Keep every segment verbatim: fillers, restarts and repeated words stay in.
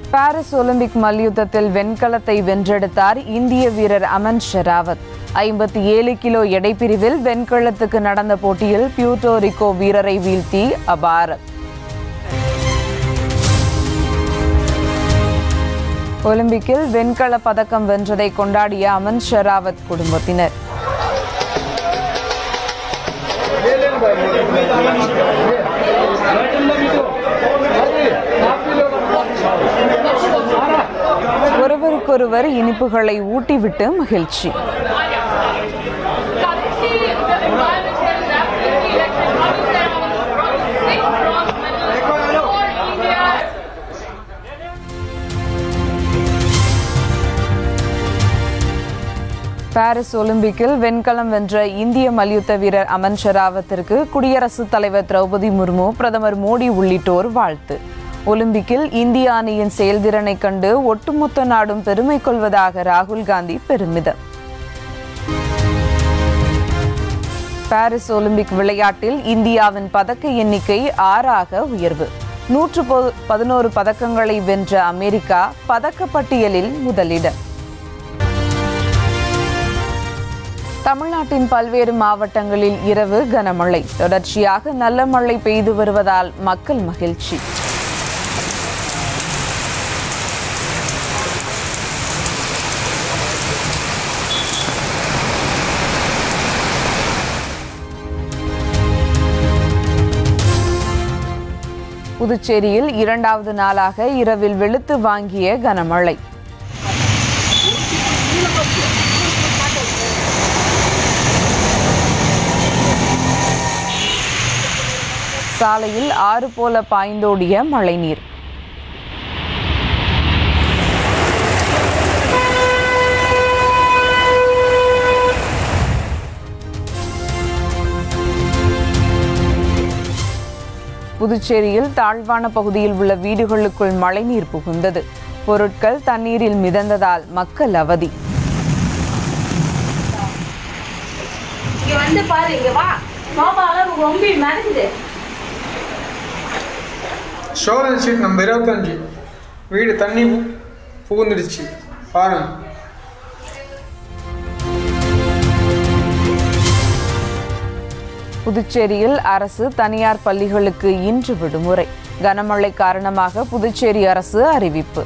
Paris Olympic மல்யுத்தத்தில் வெண்கலத்தை வென்றெடுத்தார் இந்திய வீரர் அமன் ஷெராவத். ஐம்பத்தி ஏழு கிலோ எடைப்பிரிவில் வெண்கலத்துக்கு நடந்த போட்டியில் பியூட்டோரிக்கோ வீரரை வீழ்த்தி அபார. ஒலிம்பிக்கில் வெண்கல பதக்கம் வென்றதை கொண்டாடிய அமன் ஷெராவத் குடும்பத்தினர் ஒருவருக்கொருவர் இனிப்புகளை ஊட்டிவிட்டு மகிழ்ச்சி. பாரிஸ் ஒலிம்பிக்கில் வெண்கலம் வென்ற இந்திய மல்யுத்த வீரர் அமன் ஷெராவத்திற்கு குடியரசுத் தலைவர் திரௌபதி முர்மு, பிரதமர் மோடி உள்ளிட்டோர் வாழ்த்து. ஒலிம்பிக்கில் இந்திய அணியின் செயல்திறனை கண்டு ஒட்டுமொத்த நாடும் பெருமை கொள்வதாக ராகுல் காந்தி பெருமிதம். பாரிஸ் ஒலிம்பிக் விளையாட்டில் இந்தியாவின் பதக்க எண்ணிக்கை ஆறாக உயர்வு. நூற்று பதினோரு பதக்கங்களை வென்ற அமெரிக்கா பதக்கப்பட்டியலில் முதலிடம். தமிழ்நாட்டின் பல்வேறு மாவட்டங்களில் இரவு கனமழை. தொடர்ச்சியாக நல்ல மழை பெய்து வருவதால் மக்கள் மகிழ்ச்சி. புதுச்சேரியில் இரண்டாவது நாளாக இரவில் வெளுத்து வாங்கிய கனமழை. சாலையில் ஆறு போல பாய்ந்தோடிய மழைநீர். புதுச்சேரியில் தாழ்வான பகுதியில் உள்ள வீடுகளுக்குள் மழைநீர் புகுந்தது. பொருட்கள் தண்ணீரில் மிதந்ததால் மக்கள் அவதி. சோழன் ஸ்ட்ரீட் நம்பர் இருபத்தஞ்சு வீடு தண்ணி புகுந்துடுச்சு பாருங்க. புதுச்சேரியில் அரசு தனியார் பள்ளிகளுக்கு இன்று விடுமுறை. கனமழை காரணமாக புதுச்சேரி அரசு அறிவிப்பு.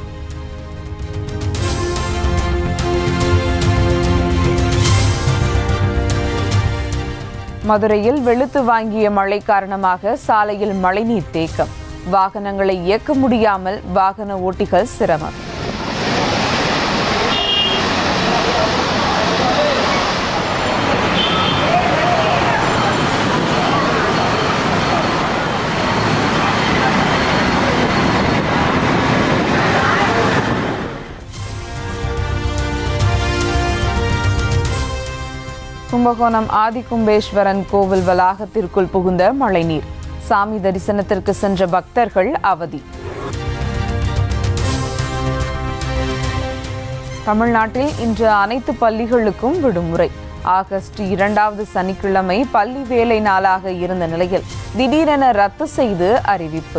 மதுரையில் வெளுத்து வாங்கிய மழை காரணமாக சாலையில் மழைநீர் தேக்கம். வாகனங்களை இயக்க முடியாமல் வாகன ஓட்டிகள் சிரமம். கும்பகோணம் ஆதிகும்பேஸ்வரன் கோவில் வளாகத்திற்குள் புகுந்த மழைநீர். சாமி தரிசனத்திற்கு சென்ற பக்தர்கள் அவதி. தமிழ்நாட்டில் இன்று அனைத்து பள்ளிகளுக்கும் விடுமுறை. ஆகஸ்ட் இரண்டாவது சனிக்கிழமை பள்ளி வேலை நாளாக இருந்த நிலையில் திடீரென ரத்து செய்து அறிவிப்பு.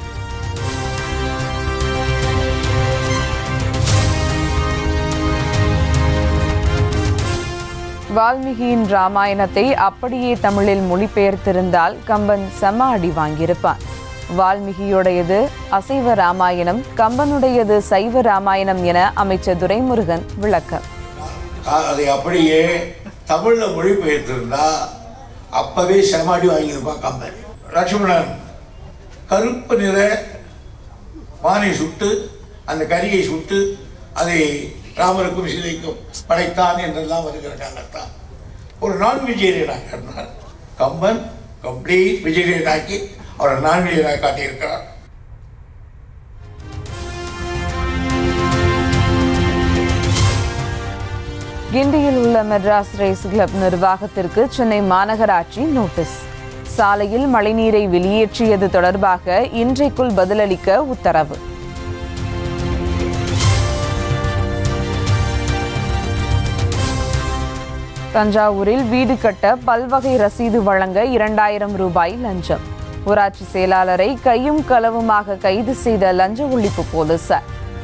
வால்மீகியின் ராமாயணத்தை அப்படியே தமிழில் மொழிபெயர்த்திருந்தால் கம்பன் செம அடி வாங்கியிருப்பான். வால்மீகியுடையது அசைவ ராமாயணம், கம்பனுடையது சைவ ராமாயணம் என அமைச்சர் துரைமுருகன் விளக்கம். அதை அப்படியே தமிழ்ல மொழிபெயர்த்திருந்தா அப்பவே செம அடி வாங்கியிருப்பான் கம்பன். லட்சுமணன் கருப்பு நிற மானை சுட்டு அந்த கரியை சுட்டு அதை ராமருக்கும் சீதைக்கும் படைத்தான் என்றெல்லாம் வருகிற காலத்தான் ஒரு நான் விஜயனாக இருந்தார். கம்பன் கம்ப்ளீட் விஜயனாக்கி அவரை நான் விஜயனாக காட்டியிருக்கிறார். கிண்டியில் உள்ள மெட்ராஸ் ரேஸ் கிளப் நிர்வாகத்திற்கு சென்னை மாநகராட்சி நோட்டீஸ். சாலையில் மழைநீரை வெளியேற்றியது தொடர்பாக இன்றைக்குள் பதிலளிக்க உத்தரவு. தஞ்சாவூரில் வீடு கட்ட பல்வகை ரசீது வழங்க இரண்டாயிரம் ரூபாய் லஞ்சம். ஊராட்சி செயலாளரை கையும் களவுமாக கைது செய்த லஞ்ச ஒழிப்பு போலீசார்.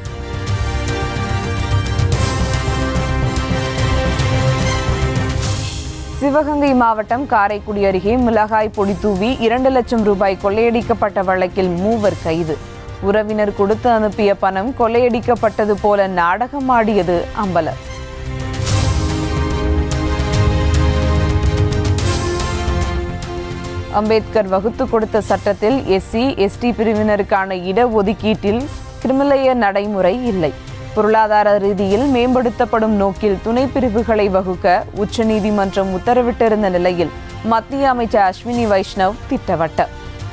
சிவகங்கை மாவட்டம் காரைக்குடி அருகே மிளகாய் பொடி தூவி இரண்டு லட்சம் ரூபாய் கொள்ளையடிக்கப்பட்ட வழக்கில் மூவர் கைது. உறவினர் கொடுத்து அனுப்பிய பணம் கொள்ளையடிக்கப்பட்டது போல நாடகமாடியது அம்பலம். அம்பேத்கர் வகுத்து கொடுத்த சட்டத்தில் எஸ்சி எஸ்டி பிரிவினருக்கான இடஒதுக்கீட்டில் கிரிமிலேய நடைமுறை இல்லை. பொருளாதார ரீதியில் மேம்படுத்தப்படும் நோக்கில் துணை பிரிவுகளை வகுக்க உச்சநீதிமன்றம் உத்தரவிட்டிருந்த நிலையில் மத்திய அமைச்சர் அஸ்வினி வைஷ்ணவ் திட்டவட்டம்.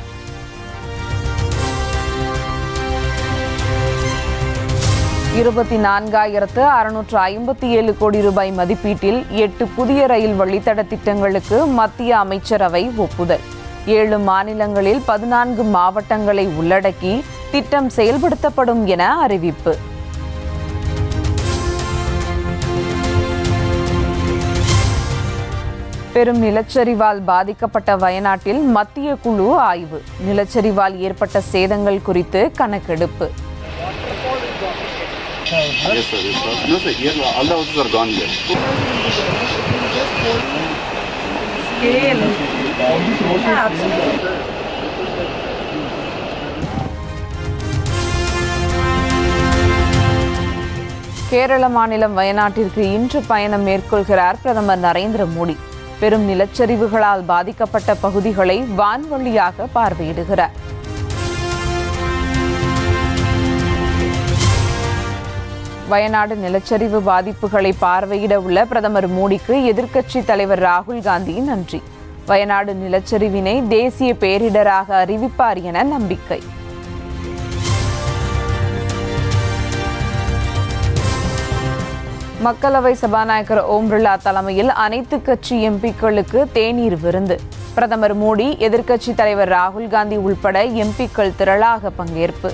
இருபத்தி நான்காயிரத்து அறுநூற்று ஐம்பத்தி ஏழு கோடி ரூபாய் மதிப்பீட்டில் எட்டு புதிய ரயில் வழித்தட திட்டங்களுக்கு மத்திய அமைச்சரவை ஒப்புதல். ஏழு மாநிலங்களில் பதினான்கு மாவட்டங்களை உள்ளடக்கி திட்டம் செயல்படுத்தப்படும் என அறிவிப்பு. பெரும் நிலச்சரிவால் பாதிக்கப்பட்ட வயநாட்டில் மத்திய குழு ஆய்வு. நிலச்சரிவால் ஏற்பட்ட சேதங்கள் குறித்து கணக்கெடுப்பு. Yes, sir. Yes, sir. No, sir. Here, all the houses are gone here. Scale. Kerala மாநிலம் வயநாட்டிற்கு இன்று பயணம் மேற்கொள்கிறார் பிரதமர் நரேந்திர மோடி. பெரும் நிலச்சரிவுகளால் பாதிக்கப்பட்ட பகுதிகளை வான்வழியாக பார்வையிடுகிறார். வயநாடு நிலச்சரிவு பாதிப்புகளை பார்வையிட உள்ள பிரதமர் மோடிக்கு எதிர்க்கட்சி தலைவர் ராகுல் காந்தி நன்றி. வயநாடு நிலச்சரிவினை தேசிய பேரிடராக அறிவிப்பார் என நம்பிக்கை. மக்களவை சபாநாயகர் ஓம் பிர்லா தலைமையில் அனைத்து கட்சி எம்பிக்களுக்கு தேநீர் விருந்து. பிரதமர் மோடி, எதிர்க்கட்சி தலைவர் ராகுல் காந்தி உள்பட எம்பிக்கள் திரளாக பங்கேற்பு.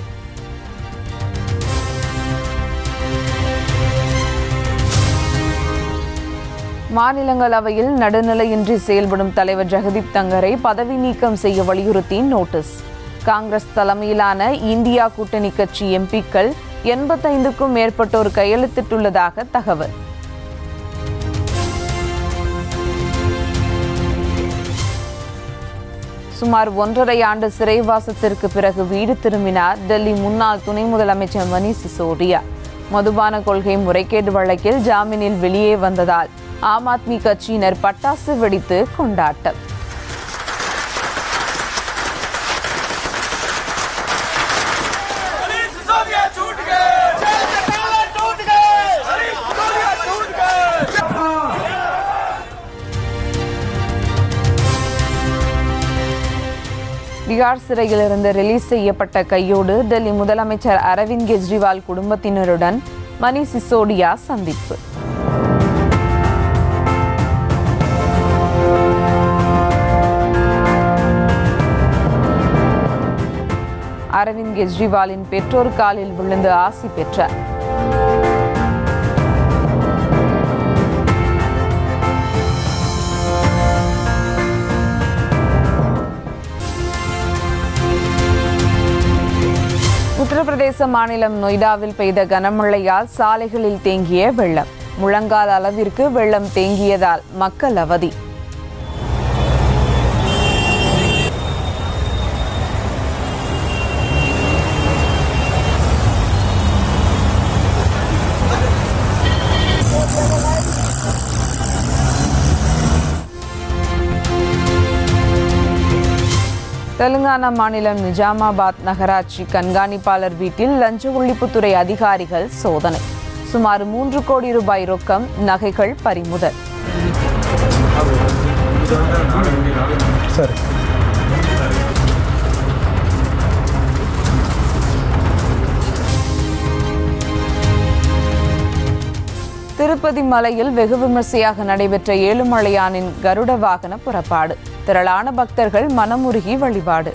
மாநிலங்களவையில் நடுநிலையின்றி செயல்படும் தலைவர் ஜெகதீப் தங்கரை பதவி நீக்கம் செய்ய வலியுறுத்தி நோட்டீஸ். காங்கிரஸ் தலைமையிலான இந்தியா கூட்டணி கட்சி எம்பிக்கள் எண்பத்தைந்துக்கும் மேற்பட்டோர் கையெழுத்திட்டுள்ளதாக தகவல். சுமார் ஒன்றரை ஆண்டு சிறைவாசத்திற்கு பிறகு வீடு திரும்பினார் டெல்லி முன்னாள் துணை முதலமைச்சர் மணீஷ் சிசோடியா. மதுபான கொள்கை முறைகேடு வழக்கில் ஜாமீனில் வெளியே வந்ததால் ஆம் ஆத்மி கட்சியினர் பட்டாசு வெடித்து கொண்டாட்டம். பீகார் சிறையிலிருந்து ரிலீஸ் செய்யப்பட்ட கையோடு டெல்லி முதலமைச்சர் அரவிந்த் கெஜ்ரிவால் குடும்பத்தினருடன் மணீஷ் சிசோடியா சந்திப்பு. அரவிந்த் கெஜ்ரிவாலின் பெற்றோர் காலில் விழுந்து ஆசி பெற்றார். உத்தரப்பிரதேச மாநிலம் நொய்டாவில் பெய்த கனமழையால் சாலைகளில் தேங்கிய வெள்ளம். முழங்கால் அளவிற்கு வெள்ளம் தேங்கியதால் மக்கள் அவதி. தெலுங்கானா மாநிலம் நிஜாமாபாத் நகராட்சி கண்காணிப்பாளர் வீட்டில் லஞ்ச ஒழிப்புத்துறை அதிகாரிகள் சோதனை. சுமார் மூன்று கோடி ரூபாய் ரொக்கம், நகைகள் பறிமுதல். திருப்பதி மலையில் வெகு விமர்சையாக நடைபெற்ற ஏழுமலையானின் கருட வாகன புறப்பாடு. திரளான பக்தர்கள் மனமுருகி வழிபாடு.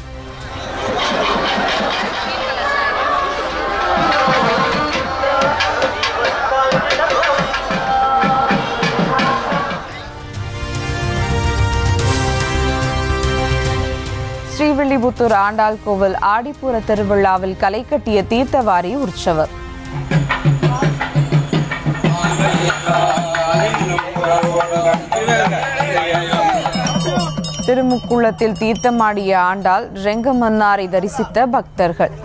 ஸ்ரீவில்லிபுத்தூர் ஆண்டாள் கோவில் ஆடிப்பூர திருவிழாவில் களை கட்டிய தீர்த்தவாரி உற்சவர். திருமுக்குளத்தில் தீர்த்தமாடிய ஆண்டாள் ரெங்கமன்னாரை தரிசித்த பக்தர்கள்.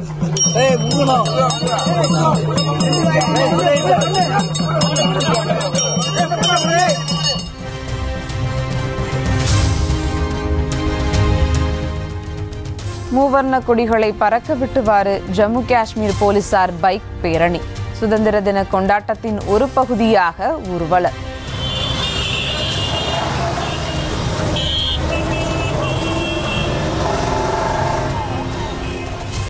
மூவர்ண கொடிகளை பறக்க விட்டுவாறு ஜம்மு காஷ்மீர் போலீசார் பைக் பேரணி. சுதந்திர தின கொண்டாட்டத்தின் ஒரு பகுதியாக ஊர்வலம்.